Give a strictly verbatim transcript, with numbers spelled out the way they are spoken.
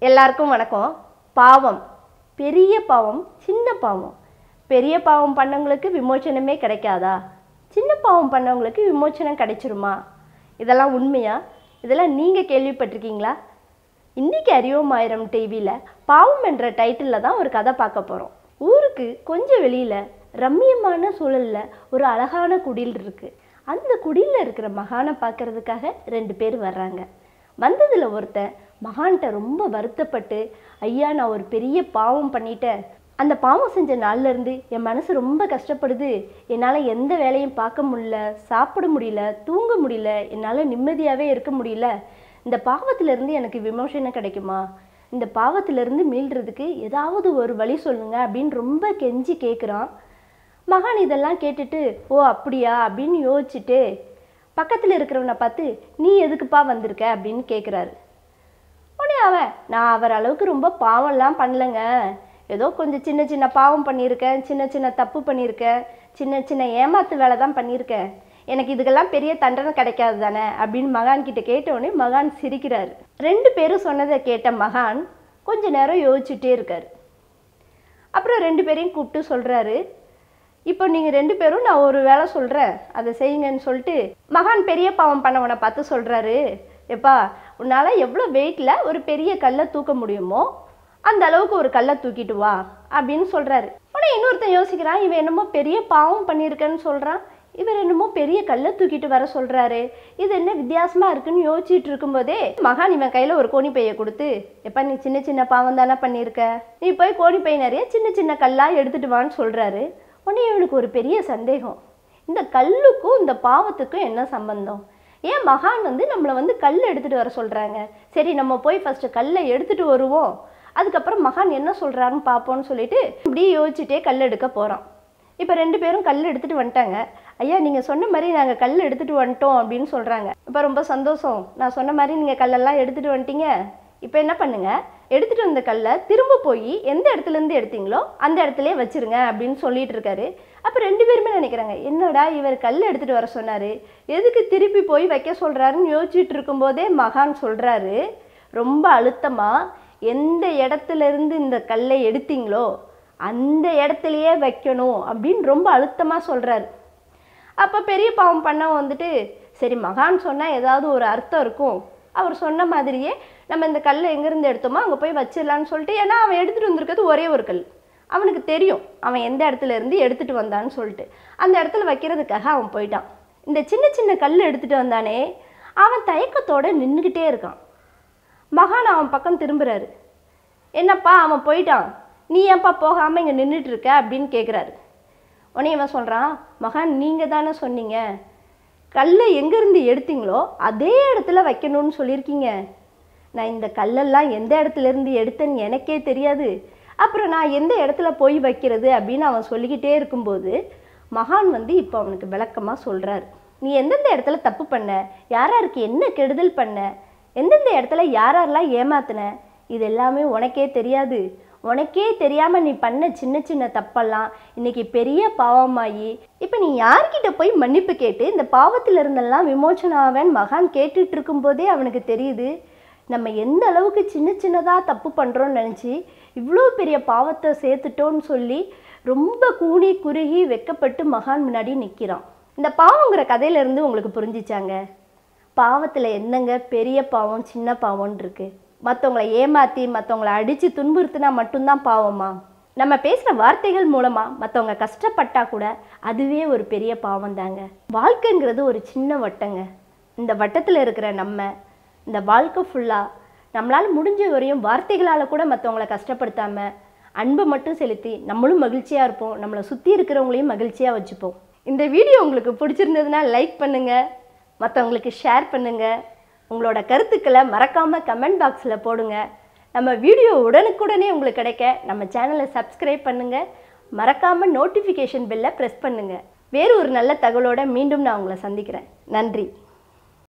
எல்லாருக்கும் வணக்கம். பாவம், பெரிய பாவம், சின்ன பாவம். பெரிய பாவம் பண்ணவங்களுக்கு விமோச்சனமே கிடைக்காதா? சின்ன பாவம் பண்ணவங்களுக்கு விமோச்சனம் கிடைச்சிருமா? இதெல்லாம் உண்மையா? இதெல்லாம் நீங்கள் கேள்விப்பட்டிருக்கீங்களா? இன்றைக்கி அறிவோம் ஆயிரம் டிவியில் பாவம் என்ற டைட்டிலில் தான் ஒரு கதை பார்க்க போகிறோம். ஊருக்கு கொஞ்சம் வெளியில் ரம்மியமான சூழலில் ஒரு அழகான குடில் இருக்குது. அந்த குடியில் இருக்கிற மகானை பார்க்குறதுக்காக ரெண்டு பேர் வர்றாங்க. வந்ததில் ஒருத்தன் மகான்கிட்ட ரொம்ப வருத்தப்பட்டு, ஐயா நான் ஒரு பெரிய பாவம் பண்ணிட்டேன், அந்த பாவம் செஞ்ச நாள்லேருந்து என் மனசு ரொம்ப கஷ்டப்படுது, என்னால் எந்த வேலையும் பார்க்க முடியல, சாப்பிட முடியல, தூங்க முடியல, என்னால் நிம்மதியாகவே இருக்க முடியல, இந்த பாவத்திலேருந்து எனக்கு விமோசனம் கிடைக்குமா? இந்த பாவத்திலேருந்து மீள்றதுக்கு ஏதாவது ஒரு வழி சொல்லுங்க அப்படின்னு ரொம்ப கெஞ்சி கேட்குறான். மகான் இதெல்லாம் கேட்டுட்டு, ஓ அப்படியா அப்படின்னு யோசிச்சுட்டு பக்கத்தில் இருக்கிறவனை பார்த்து, நீ எதுக்குப்பா வந்திருக்க அப்படின்னு கேட்குறாரு. உடனே அவன், நான் அவர் அளவுக்கு ரொம்ப பாவம்லாம் பண்ணலைங்க, ஏதோ கொஞ்சம் சின்ன சின்ன பாவம் பண்ணியிருக்கேன், சின்ன சின்ன தப்பு பண்ணியிருக்கேன், சின்ன சின்ன ஏமாத்து வேலை தான் பண்ணியிருக்கேன், எனக்கு இதுக்கெல்லாம் பெரிய தண்டனை கிடைக்காது தானே அப்படின்னு மகான் கிட்ட கேட்டவுடனே மகான் சிரிக்கிறாரு. ரெண்டு பேரும் சொன்னதை கேட்ட மகான் கொஞ்ச நேரம் யோசிச்சுட்டே இருக்காரு. அப்புறம் ரெண்டு பேரையும் கூப்பிட்டு சொல்கிறாரு, இப்போ நீங்கள் ரெண்டு பேரும் நான் ஒரு வேலை சொல்கிறேன், அதை செய்யுங்கன்னு சொல்லிட்டு மகான் பெரிய பாவம் பண்ணவனை பார்த்து சொல்கிறாரு, எப்பா உன்னால் எவ்வளோ வெயிட்டில் ஒரு பெரிய கல்லை தூக்க முடியுமோ அந்த அளவுக்கு ஒரு கல்லை தூக்கிட்டு வா அப்படின்னு சொல்கிறாரு. ஆனால் இன்னொருத்தன் யோசிக்கிறான், இவன் என்னமோ பெரிய பாவம் பண்ணியிருக்கேன்னு சொல்கிறான், இவர் என்னமோ பெரிய கல்லை தூக்கிட்டு வர சொல்கிறாரு, இது என்ன வித்தியாசமாக இருக்குன்னு யோசிச்சுட்டு இருக்கும்போதே மகான் இவன் கையில் ஒரு கோணிப்பையை கொடுத்து, எப்பா நீ சின்ன சின்ன பாவம் தானே பண்ணியிருக்க, நீ போய் கோணிப்பை நிறைய சின்ன சின்ன கல்லாக எடுத்துகிட்டு வான்னு சொல்கிறாரு. உடனே இவனுக்கு ஒரு பெரிய சந்தேகம், இந்த கல்லுக்கும் இந்த பாவத்துக்கும் என்ன சம்பந்தம்? ஏன் மகான் வந்து நம்மளை வந்து கல் எடுத்துகிட்டு வர சொல்கிறாங்க? சரி நம்ம போய் ஃபஸ்ட்டு கல்லை எடுத்துகிட்டு வருவோம், அதுக்கப்புறம் மகான் என்ன சொல்கிறாருன்னு பார்ப்போன்னு சொல்லிட்டு இப்படி யோசிச்சுட்டே கல் எடுக்க போகிறோம். இப்போ ரெண்டு பேரும் கல் எடுத்துகிட்டு வந்துட்டாங்க. ஐயா நீங்கள் சொன்ன மாதிரி நாங்கள் கல் எடுத்துகிட்டு வந்துட்டோம் அப்படின்னு சொல்கிறாங்க. இப்போ ரொம்ப சந்தோஷம், நான் சொன்ன மாதிரி நீங்கள் கல்லெல்லாம் எடுத்துகிட்டு வந்துட்டீங்க, இப்போ என்ன பண்ணுங்கள், எடுத்துகிட்டு வந்த கல்லை திரும்ப போய் எந்த இடத்துலேருந்து எடுத்தீங்களோ அந்த இடத்துலையே வச்சுருங்க அப்படின்னு சொல்லிட்டு இருக்காரு. அப்போ ரெண்டு பேருமே நினைக்கிறாங்க, என்னடா இவர் கல் எடுத்துகிட்டு வர சொன்னார், எதுக்கு திருப்பி போய் வைக்க சொல்கிறாருன்னு யோசிச்சுட்டு இருக்கும்போதே மகான் சொல்கிறாரு ரொம்ப அழுத்தமாக, எந்த இடத்துலேருந்து இந்த கல்லை எடுத்தீங்களோ அந்த இடத்துலையே வைக்கணும் அப்படின்னு ரொம்ப அழுத்தமாக சொல்கிறாரு. அப்போ பெரிய பாவம் பண்ண வந்துட்டு, சரி மகான் சொன்னால் ஏதாவது ஒரு அர்த்தம் இருக்கும், அவர் சொன்ன மாதிரியே நம்ம இந்த கல்லை எங்கேருந்து எடுத்தோமோ அங்கே போய் வச்சிடலான்னு சொல்லிட்டு, ஏன்னா அவன் எடுத்துகிட்டு வந்திருக்கிறது ஒரே ஒரு கல், அவனுக்கு தெரியும் அவன் எந்த இடத்துல இருந்து எடுத்துகிட்டு வந்தான்னு சொல்லிட்டு, அந்த இடத்துல வைக்கிறதுக்காக அவன் போயிட்டான். இந்த சின்ன சின்ன கல் எடுத்துகிட்டு வந்தானே அவன் தயக்கத்தோடு நின்றுக்கிட்டே இருக்கான். மகான் அவன் பக்கம் திரும்புகிறாரு, என்னப்பா அவன் போயிட்டான், நீ ஏன்ப்பா போகாமல் இங்கே நின்றுட்டுருக்க அப்படின்னு கேட்குறாரு. உடனே இவன் சொல்கிறான், மகான் நீங்கள் தானே சொன்னீங்க கல்லை எங்கேருந்து எடுத்தீங்களோ அதே இடத்துல வைக்கணும்னு சொல்லியிருக்கீங்க, நான் இந்த கல்லெல்லாம் எந்த இடத்துலேருந்து எடுத்தேன்னு எனக்கே தெரியாது, அப்புறம் நான் எந்த இடத்துல போய் வைக்கிறது அப்படின்னு அவன் சொல்லிக்கிட்டே இருக்கும்போது மகான் வந்து இப்போ அவனுக்கு விளக்கமாக சொல்கிறார், நீ எந்தெந்த இடத்துல தப்பு பண்ண, யாராருக்கு என்ன கெடுதல் பண்ண, எந்தெந்த இடத்துல யாரெல்லாம் ஏமாத்தின, இது எல்லாமே உனக்கே தெரியாது, உனக்கே தெரியாமல் நீ பண்ண சின்ன சின்ன தப்பெல்லாம் இன்றைக்கி பெரிய பாவமாகி இப்போ நீ யார்கிட்ட போய் மன்னிப்பு கேட்டு இந்த பாவத்தில் இருந்தெல்லாம் விமோச்சனம் ஆவேன்னு மகான் கேட்டுட்டு இருக்கும்போதே அவனுக்கு தெரியுது, நம்ம எந்த அளவுக்கு சின்ன சின்னதாக தப்பு பண்ணுறோன்னு நினச்சி இவ்வளோ பெரிய பாவத்தை சேர்த்துட்டோன்னு சொல்லி ரொம்ப கூனி குறுகி வெக்கப்பட்டு மகான் முன்னாடி நிற்கிறான். இந்த பாவங்கிற கதையிலேருந்து உங்களுக்கு புரிஞ்சிச்சாங்க, பாவத்தில் என்னங்க பெரிய பாவம் சின்ன பாவம்னு இருக்குது? மற்றவங்களை ஏமாற்றி மற்றவங்களை அடித்து துன்புறுத்தினா மட்டும்தான் பாவமா? நம்ம பேசுகிற வார்த்தைகள் மூலமாக மற்றவங்க கஷ்டப்பட்டா கூட அதுவே ஒரு பெரிய பாவம் தாங்க. வாழ்க்கைங்கிறது ஒரு சின்ன வட்டங்க, இந்த வட்டத்தில் இருக்கிற நம்ம இந்த வாழ்க்கை ஃபுல்லாக நம்மளால் முடிஞ்ச வரையும் வார்த்தைகளால் கூட மற்றவங்கள கஷ்டப்படுத்தாமல் அன்பை மட்டும் செலுத்தி நம்மளும் மகிழ்ச்சியாக இருப்போம், நம்மளை சுற்றி இருக்கிறவங்களையும் மகிழ்ச்சியாக வச்சுப்போம். இந்த வீடியோ உங்களுக்கு பிடிச்சிருந்ததுன்னா லைக் பண்ணுங்கள், மற்றவங்களுக்கு ஷேர் பண்ணுங்கள், உங்களோட கருத்துக்களை மறக்காமல் கமெண்ட் பாக்ஸில் போடுங்க. நம்ம வீடியோ உடனுக்குடனே உங்களுக்கு கிடைக்க நம்ம சேனலை சப்ஸ்கிரைப் பண்ணுங்கள், மறக்காமல் நோட்டிஃபிகேஷன் பெல்லை ப்ரெஸ் பண்ணுங்கள். வேறு ஒரு நல்ல தகவலோடு மீண்டும் நான் உங்களை சந்திக்கிறேன். நன்றி.